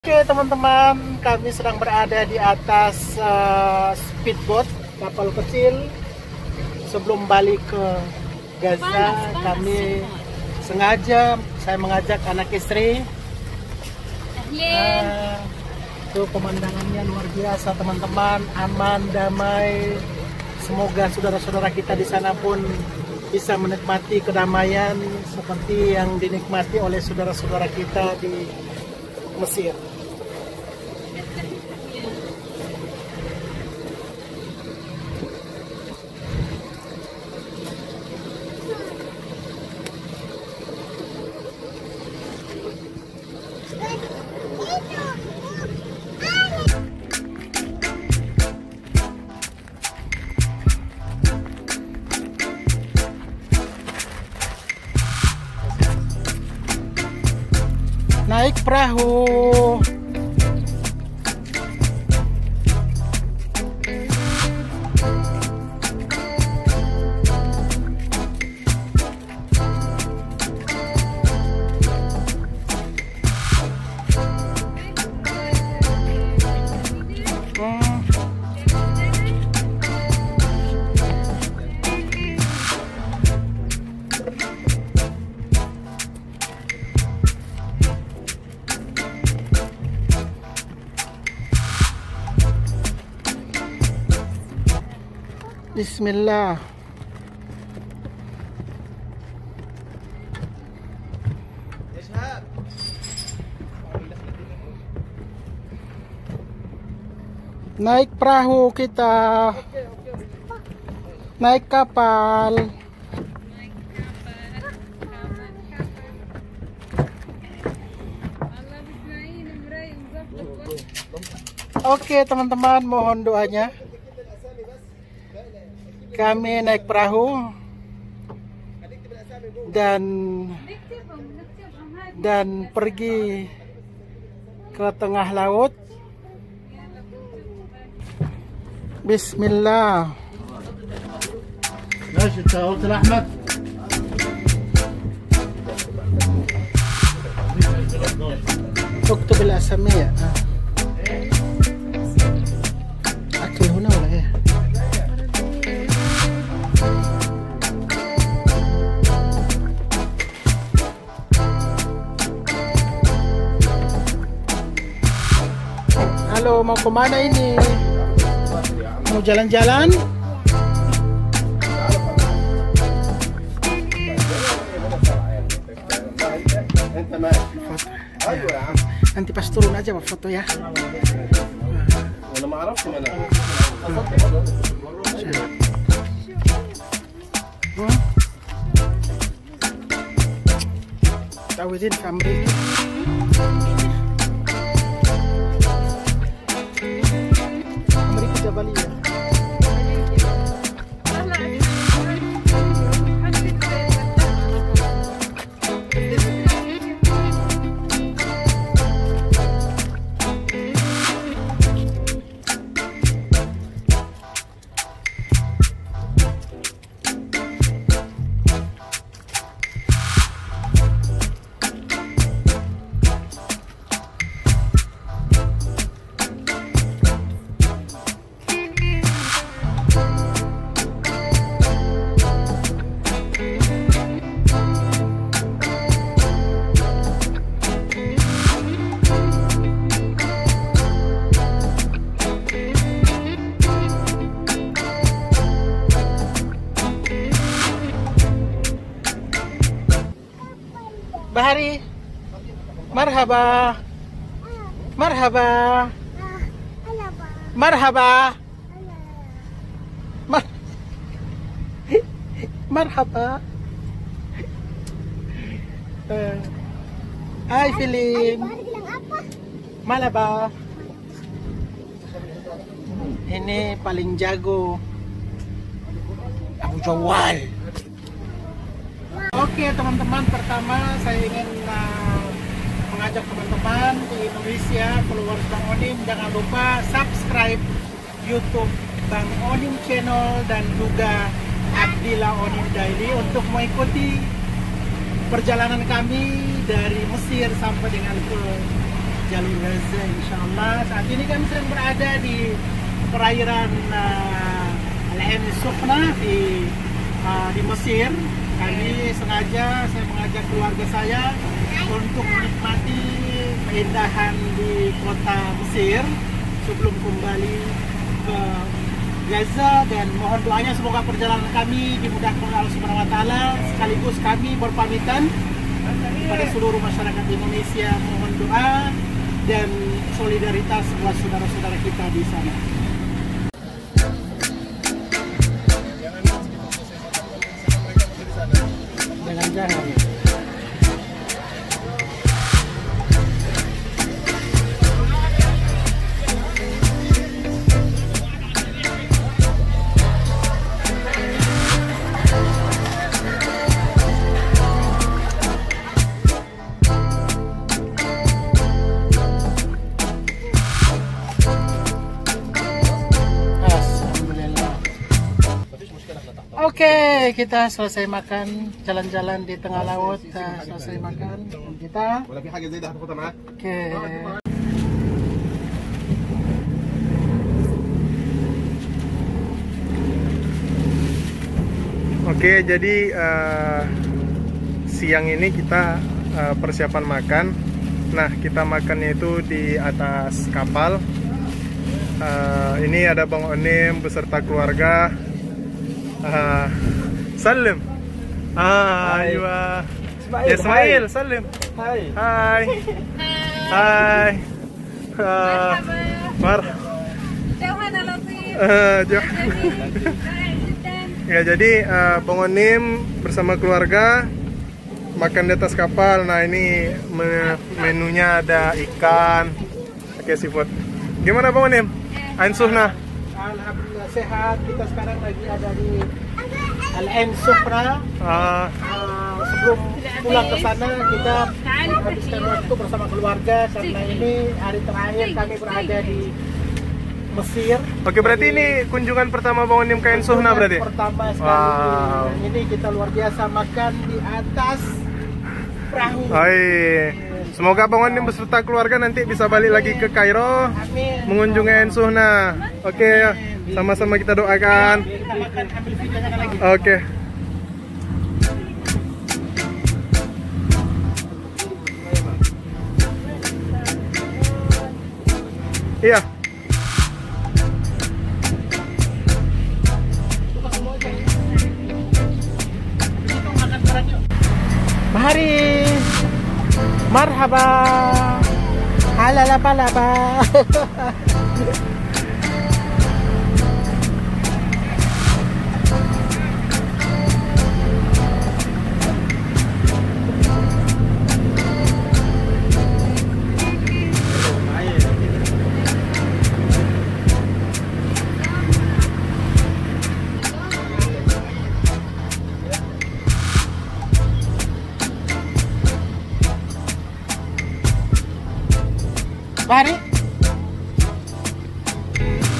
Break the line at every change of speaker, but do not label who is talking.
Oke teman-teman, kami sedang berada di atas speedboat, kapal kecil. Sebelum balik ke Gaza, kami saya mengajak anak istri. Itu pemandangannya luar biasa teman-teman, aman, damai. Semoga saudara-saudara kita di sana pun bisa menikmati kedamaian seperti yang dinikmati oleh saudara-saudara kita di Mesir. Naik perahu. Bismillah. Naik perahu kita. Naik kapal. Oke teman-teman, mohon doanya. Kami naik perahu dan pergi ke tengah laut. Bismillah. اكتب الأسامي. أكل هنا ولا إيه؟ Halo, mau kemana ini? Mau jalan-jalan? Nanti pas turun aja mau foto ya. Tawidin Kamri. Jabalia. Bahari, marhaba, marhaba, marhaba, marhaba. Hai Filin, malaba. Ini paling jago, Abu Jawal. Oke teman-teman, pertama saya ingin mengajak teman-teman di Indonesia, followers Bang Onim, jangan lupa subscribe YouTube Bang Onim Channel dan juga Abdillah Onim Daily untuk mengikuti perjalanan kami dari Mesir sampai dengan ke jalur Gaza insyaallah. Saat ini kami sedang berada di perairan Al-Ain Sukhna di Mesir. Saya mengajak keluarga saya untuk menikmati keindahan di kota Mesir sebelum kembali ke Gaza, dan mohon doanya semoga perjalanan kami dimudahkan oleh Allah Subhanahu wa taala. Sekaligus kami berpamitan kepada seluruh masyarakat Indonesia, mohon doa dan solidaritas buat saudara-saudara kita di sana. Jangan. Oke, kita selesai makan, jalan-jalan di tengah laut, selesai makan kita.
Oke, jadi siang ini kita persiapan makan. Nah, kita makannya itu di atas kapal. Ini ada Bang Onim beserta keluarga. Salim. Aywa. Ismail, Salim.
Hai.
Hai. Hai. Marhaba.
Jauhana Latif.
Ya, jadi Bang Onim bersama keluarga makan di atas kapal. Nah, ini menunya ada ikan, pakai seafood. Gimana Bang Onim? Ain Sukhna?
Alhamdulillah sehat. Kita sekarang lagi ada di Al-Ain Sukhna. Sebelum pulang ke sana kita habiskan waktu bersama keluarga karena ini hari terakhir kami berada di Mesir.
Oke, berarti ini kunjungan pertama Bang Onim ke Ain Sukhna berarti?
Pertama sekali.
Wow.
Ini kita luar biasa makan di atas perahu.
Semoga Bang Onim beserta keluarga nanti bisa balik lagi ke Kairo.
Amin.
Mengunjungi Ain Sukhna. Oke, sama-sama kita doakan.
Kita makan, ambil videonya lagi.
Oke. Iya.
Mari. Marhaba. Halalaba-laba. Mari.